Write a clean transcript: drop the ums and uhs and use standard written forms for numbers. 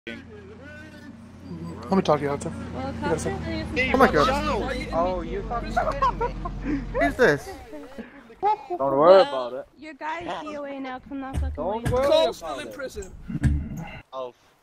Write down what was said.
Let me talk to you after. Well, Casper, Oh my god. Oh, you fucking kidding me? Who's this? Don't worry about it. Your guy's DOA now. Come that fucking way. Don't worry Cole's about still in it. prison. Oh.